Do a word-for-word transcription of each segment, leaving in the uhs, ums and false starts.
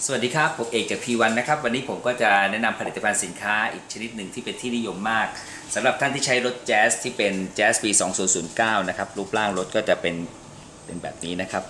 สวัสดีครับผมเอกจาก พี วัน นะครับวันนี้ผมก็จะแนะนำผลิตภัณฑ์สินค้าอีกชนิดหนึ่งที่เป็นที่นิยมมากสำหรับท่านที่ใช้รถแจ๊สที่เป็นแจ๊สปีสองพันเก้านะครับรูปร่างรถก็จะเป็นเป็นแบบนี้นะครับ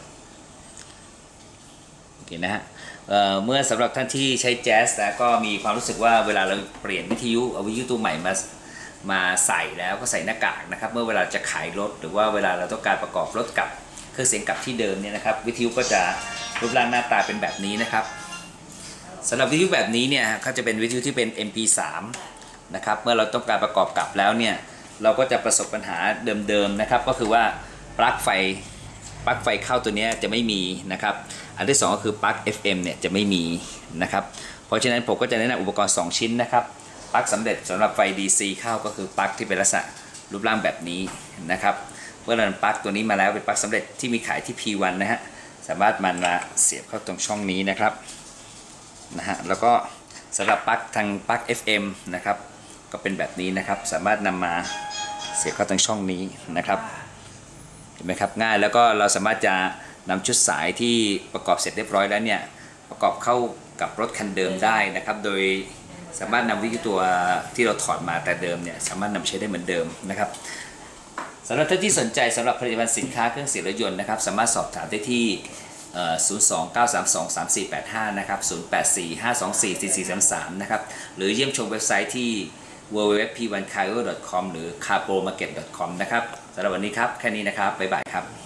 โอเคนะฮะ เ, เมื่อสำหรับท่านที่ใช้แจ๊สแล้วก็มีความรู้สึกว่าเวลาเราเปลี่ยนวิทยุเอาวิทยุตัวใหม่มามาใส่แล้วก็ใส่หน้ากากนะครับเมื่อเวลาจะขายรถหรือว่าเวลาเราต้องการประกอบรถกับเครื่องเสียงกับที่เดิมเนี่ยนะครับวิทยุก็จะรูปร่างหน้าตาเป็นแบบนี้นะครับสำหรับวิทยุแบบนี้เนี่ยเขาจะเป็นวิทยุที่เป็น เอ็ม พี สาม นะครับเมื่อเราต้องการประกอบกับแล้วเนี่ยเราก็จะประสบปัญหาเดิมๆนะครับก็คือว่าปลั๊กไฟปลั๊กไฟเข้าตัวนี้จะไม่มีนะครับอันที่สองก็คือปลั๊ก เอฟ เอ็ม เนี่ยจะไม่มีนะครับเพราะฉะนั้นผมก็จะแนะนำอุปกรณ์สองชิ้นนะครับปลั๊กสำเร็จสำหรับไฟ ดี ซี เข้าก็คือปลั๊กที่เป็นลักษณะรูปร่างแบบนี้นะครับเมื่อเราปลั๊กตัวนี้มาแล้วเป็นปลั๊กสำเร็จที่มีขายที่ พี วัน นะฮะสามารถมันมาเสียบเข้าตรงช่องนี้นะครับนะฮะแล้วก็สำหรับปลั๊กทางปลั๊ก เอฟ เอ็ม นะครับก็เป็นแบบนี้นะครับสามารถนำมาเสียบเข้าตรงช่องนี้นะครับเห็นไหมครับง่ายแล้วก็เราสามารถจะนำชุดสายที่ประกอบเสร็จเรียบร้อยแล้วเนี่ยประกอบเข้ากับรถคันเดิมได้นะครับโดยสามารถนำวิทยุตัวที่เราถอดมาแต่เดิมเนี่ยสามารถนำใช้ได้เหมือนเดิมนะครับสำหรับท่านที่สนใจสำหรับผลิตภัณฑ์สินค้าเครื่องเสียงรถยนต์นะครับสามารถสอบถามได้ที่ศูนย์ สอง เก้า สาม สอง สาม สี่ แปด ห้านะครับศูนย์ แปด สี่ ห้า สอง สี่ สี่ สี่ สาม สามนะครับหรือเยี่ยมชมเว็บไซต์ที่ ดับเบิลยู ดับเบิลยู ดับเบิลยู ดอท พี วัน คาร์ ดอท คอม หรือ คาร์โปรมาร์เก็ต ดอท คอม นะครับสำหรับวันนี้ครับแค่นี้นะครับบ๊ายบายครับ